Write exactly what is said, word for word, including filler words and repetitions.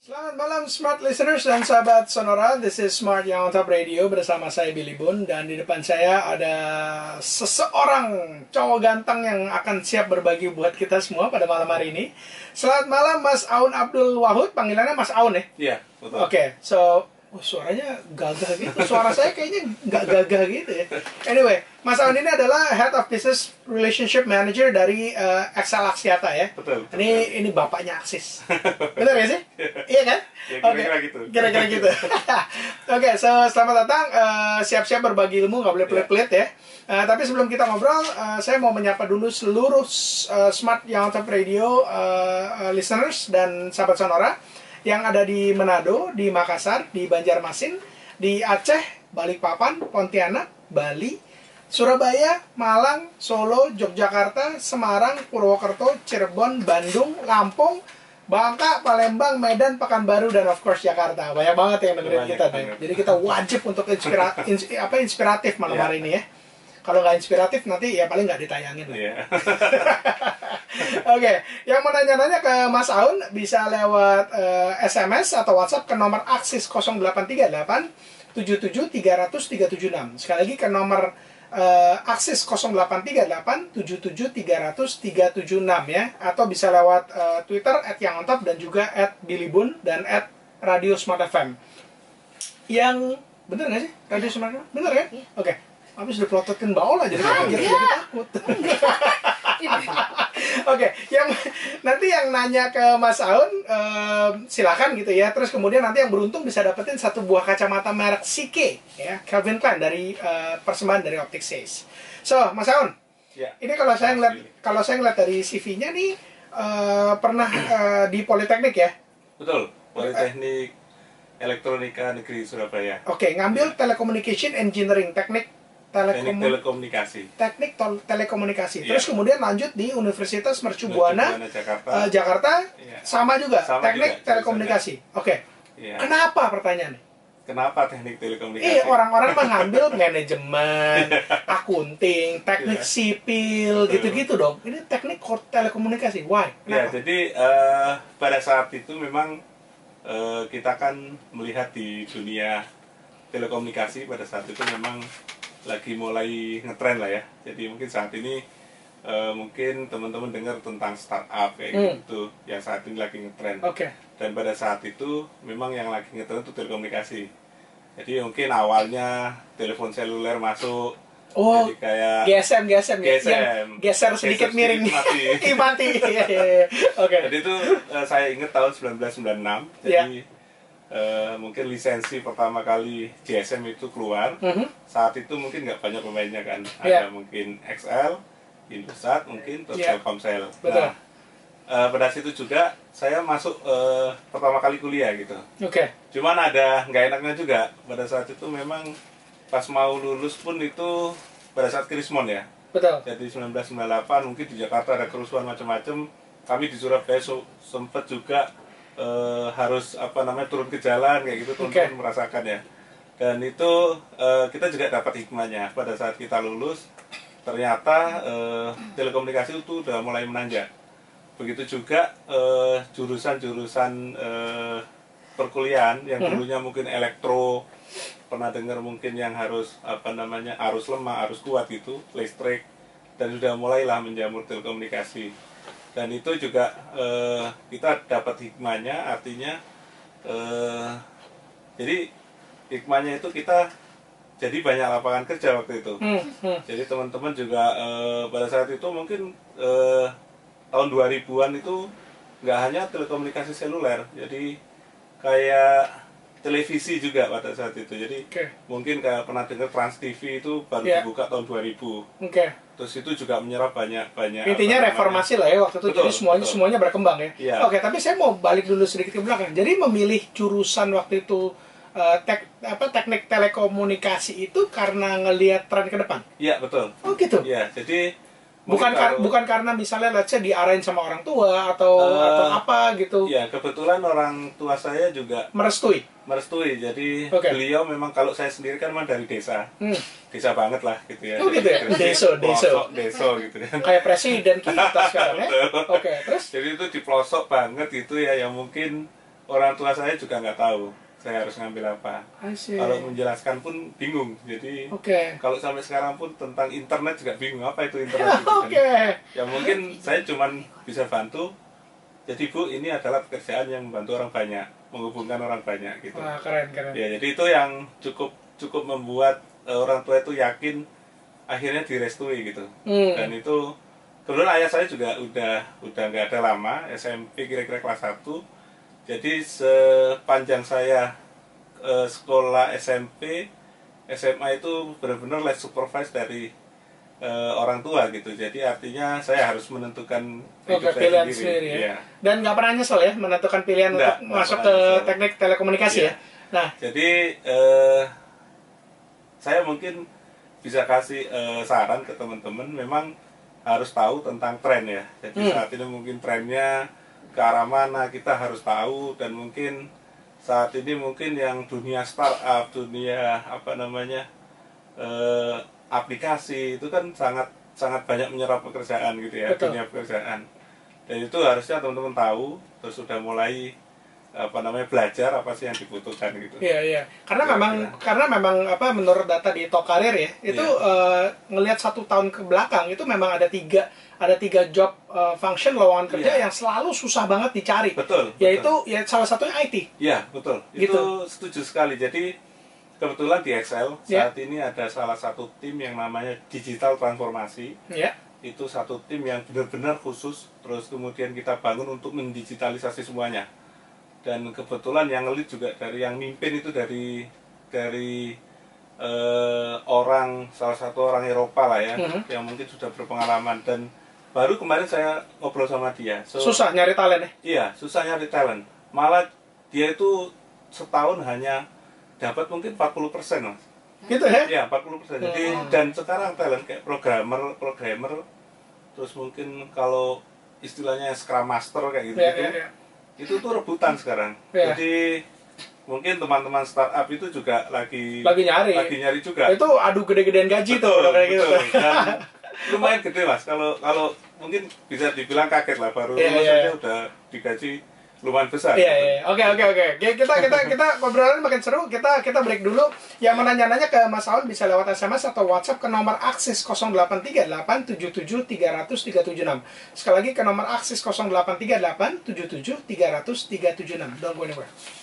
Selamat malam Smart Listeners dan sahabat Sonora. This is Smart yang on top radio bersama saya Billy Boon. Dan di depan saya ada seseorang cowok ganteng yang akan siap berbagi buat kita semua pada malam hari ini. Selamat malam Mas Aun Abdul Wahud. Panggilannya Mas Aun ya? Iya, betul. Oke, okay, so oh, suaranya gagah gitu. Suara saya kayaknya nggak gagah gitu ya. Anyway, Mas Aun ini adalah Head of Business Relationship Manager dari uh, Excel Axiata ya. Betul. betul. Ini ini bapaknya Aksis. Benar ya sih? Iya kan? Ya, kira-kira okay. gitu. Kira-kira gitu. Oke, okay, so selamat datang. Uh, siap-siap berbagi ilmu, nggak boleh pelit-pelit ya. Uh, tapi sebelum kita ngobrol, uh, saya mau menyapa dulu seluruh uh, Smart yang on top radio uh, uh, listeners dan sahabat Sonora yang ada di Manado, di Makassar, di Banjarmasin, di Aceh, Balikpapan, Pontianak, Bali, Surabaya, Malang, Solo, Yogyakarta, Semarang, Purwokerto, Cirebon, Bandung, Lampung, Bangka, Palembang, Medan, Pekanbaru, dan of course Jakarta. Banyak banget yang dengerin kita deh. Jadi kita wajib untuk inspira ins apa inspiratif malam yeah. hari ini ya. Kalau nggak inspiratif nanti ya paling nggak ditayangin lah. Yeah. Oke, okay. Yang mau nanya-nanya ke Mas Aun bisa lewat uh, S M S atau WhatsApp ke nomor Aksis nol delapan tiga delapan tujuh tujuh tiga nol nol tiga tujuh enam. Sekali lagi ke nomor uh, Aksis nol delapan tiga delapan tujuh tujuh tiga nol nol tiga tujuh enam ya. Atau bisa lewat uh, Twitter at yang on top dan juga at Billy Boon dan at Radio Smart F M. Yang bener nggak sih Radio Smart F M? Bener ya? Oke. Okay. Habis diplototin Mbak Ola jadi jadi, jadi takut. Oke, okay, yang nanti yang nanya ke Mas Aun uh, silakan gitu ya. Terus kemudian nanti yang beruntung bisa dapetin satu buah kacamata merek C K ya, Calvin Klein dari uh, persembahan dari Optic Says. So, Mas Aun, ya. Ini kalau saya ngeliat kalau saya ngeliat dari C V-nya nih uh, pernah uh, di Politeknik ya? Betul, Politeknik Elektronika Negeri Surabaya. Oke, okay, ngambil ya. Telecommunication Engineering, teknik Telekom teknik telekomunikasi. Teknik telekomunikasi. Yeah. Terus kemudian lanjut di Universitas Mercu Buana, Jakarta. Uh, Jakarta yeah. sama juga sama teknik juga, telekomunikasi. Oke. Okay. Yeah. Kenapa pertanyaannya? Kenapa teknik telekomunikasi? Iya, orang-orang mengambil manajemen, akunting, teknik yeah. sipil, gitu-gitu dong. Ini teknik telekomunikasi. Why? Ya, jadi uh, pada saat itu memang uh, kita kan melihat di dunia telekomunikasi pada saat itu memang lagi mulai ngetren lah ya. Jadi mungkin saat ini uh, mungkin teman-teman dengar tentang startup kayak hmm. gitu yang saat ini lagi ngetren. Oke. Okay. Dan pada saat itu memang yang lagi ngetren itu telekomunikasi. Jadi mungkin awalnya telepon seluler masuk. Oh, jadi kayak G S M, G S M, G S M. Yang geser sedikit geser miring. Sedikit mati. mati. Oke. Okay. Jadi itu uh, saya ingat tahun seribu sembilan ratus sembilan puluh enam. Jadi yeah. Uh, mungkin lisensi pertama kali G S M itu keluar, mm-hmm. saat itu mungkin nggak banyak pemainnya kan, yeah. ada mungkin X L, Indosat mungkin, terus yeah. Telkomsel. Betul. Nah, uh, pada situ juga saya masuk uh, pertama kali kuliah gitu. Oke. Okay. Cuman ada nggak enaknya juga pada saat itu memang pas mau lulus pun itu pada saat Krismon ya. Betul. Jadi seribu sembilan ratus sembilan puluh delapan mungkin di Jakarta ada kerusuhan macam-macam. Kami di Surabaya so, sempat juga Uh, harus apa namanya turun ke jalan kayak gitu, teman-teman okay. merasakan ya. Dan itu uh, kita juga dapat hikmahnya pada saat kita lulus ternyata uh, telekomunikasi itu udah mulai menanjak. Begitu juga jurusan-jurusan uh, uh, perkuliahan yang dulunya mungkin elektro, pernah dengar mungkin yang harus apa namanya arus lemah, arus kuat gitu, listrik, dan sudah mulailah menjamur telekomunikasi. Dan itu juga eh, kita dapat hikmahnya, artinya eh, jadi hikmahnya itu kita jadi banyak lapangan kerja waktu itu. Hmm, hmm. Jadi teman-teman juga eh, pada saat itu mungkin eh, tahun dua ribuan itu nggak hanya telekomunikasi seluler, jadi kayak televisi juga pada saat itu. Jadi okay. mungkin kayak pernah dengar Trans T V itu baru yeah. dibuka tahun dua ribu. Oke. Okay. Terus itu juga menyerap banyak-banyak. Intinya reformasi lah ya waktu itu. Betul, jadi semuanya betul. semuanya berkembang ya. Yeah. Oke, tapi saya mau balik dulu sedikit ke belakang. Jadi memilih jurusan waktu itu uh, tek, apa teknik telekomunikasi itu karena ngelihat tren ke depan. Iya, betul. Oh, gitu. Iya, jadi bukan kar kalau, bukan karena misalnya let's say diarahin sama orang tua atau uh, atau apa gitu. Iya, kebetulan orang tua saya juga merestui. Merestui. Jadi okay. beliau memang kalau saya sendiri kan memang dari desa. Hmm. Desa banget lah gitu ya. Oh gitu ya. Deso, deso. Deso gitu kan. Kayak presiden kita sekarang ya. Oke, okay, terus jadi itu di pelosok banget gitu ya, yang mungkin orang tua saya juga nggak tahu saya harus ngambil apa. I see. Kalau menjelaskan pun bingung. Jadi Oke. kalau sampai sekarang pun tentang internet juga bingung apa itu internet. Gitu Oke. kan. Ya mungkin saya cuman bisa bantu. Jadi Bu, ini adalah pekerjaan yang membantu orang banyak, menghubungkan orang banyak gitu. Wah, keren keren. Ya, jadi itu yang cukup cukup membuat uh, orang tua itu yakin akhirnya direstui gitu. Hmm. Dan itu kebetulan ayah saya juga udah udah nggak ada lama, S M P kira-kira kelas satu. Jadi sepanjang saya uh, sekolah S M P, S M A itu benar-benar les supervise dari uh, orang tua gitu. Jadi artinya saya harus menentukan Oke, hidup saya pilihan sendiri. sendiri ya. Iya. Dan nggak pernah nyesel ya menentukan pilihan Nggak, untuk nggak masuk pernah ke nyesel. teknik telekomunikasi Iya. ya. Nah, Jadi uh, saya mungkin bisa kasih uh, saran ke teman-teman, memang harus tahu tentang tren ya. Jadi Hmm. saat ini mungkin trennya ke arah mana kita harus tahu, dan mungkin saat ini mungkin yang dunia startup, dunia apa namanya eh, aplikasi itu kan sangat sangat banyak menyerap pekerjaan gitu ya. Betul. Dunia pekerjaan, dan itu harusnya teman-teman tahu terus sudah mulai apa namanya belajar apa sih yang dibutuhkan gitu. iya iya. Karena Kira-kira. memang karena memang apa menurut data di Top Career ya, itu Iya. eh, ngelihat satu tahun ke belakang itu memang ada tiga ada tiga job eh, function lowongan kerja Iya. yang selalu susah banget dicari. Betul. Yaitu betul. ya salah satunya I T. Iya, betul. Gitu. Itu setuju sekali. Jadi kebetulan di Excel Ya. saat ini ada salah satu tim yang namanya digital transformasi. Ya. Itu satu tim yang benar-benar khusus, terus kemudian kita bangun untuk mendigitalisasi semuanya. Dan kebetulan yang ngelit juga dari yang mimpin itu dari dari eh, orang salah satu orang Eropa lah ya, Mhm. yang mungkin sudah berpengalaman, dan baru kemarin saya ngobrol sama dia. So, Susah nyari talent ya. Iya, susah nyari talent. Malah dia itu setahun hanya dapat mungkin empat puluh persen, Mas. Gitu ya. Iya, empat puluh persen. Jadi Hmm. dan sekarang talent kayak programmer, programmer terus mungkin kalau istilahnya Scrum Master kayak gitu, Ya, ya, ya. itu tuh rebutan sekarang. Ya. Jadi mungkin teman-teman startup itu juga lagi Lagi nyari. lagi nyari juga. Itu adu gede-gedean gaji tuh Betul, kalau kayak gitu. betul. Dan lumayan gede, Mas. Kalau kalau mungkin bisa dibilang kaget lah, baru Iya, lulus iya. aja udah digaji lumayan besar. Iya, iya. Oke, oke, oke. Oke, Kita kita kita ngobrolan makin seru. Kita kita break dulu. Yang mau nanya-nanya ke Mas Aun bisa lewat S M S atau WhatsApp ke nomor Aksis nol delapan tiga delapan tujuh tujuh tiga nol nol tiga tujuh enam. Sekali lagi ke nomor Aksis nol delapan tiga delapan tujuh tujuh tiga nol nol tiga tujuh enam. Don't go anywhere.